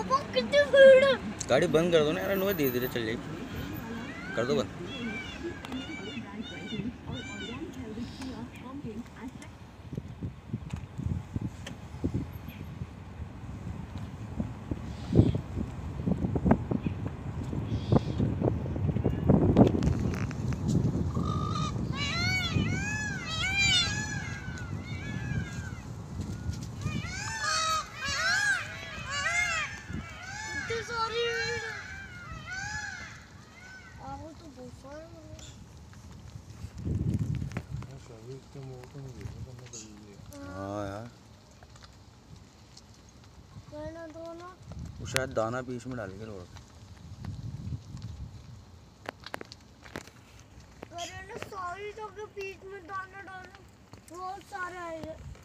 कितनी भीड़ है। गाड़ी बंद कर दो ना यार, नो धीरे धीरे चल जाएगी, कर दो बंद। हाँ यार, वो शायद दाना बीच में डालेंगे रोड। सारी जगह बीच में दाना डालो, बहुत सारा है।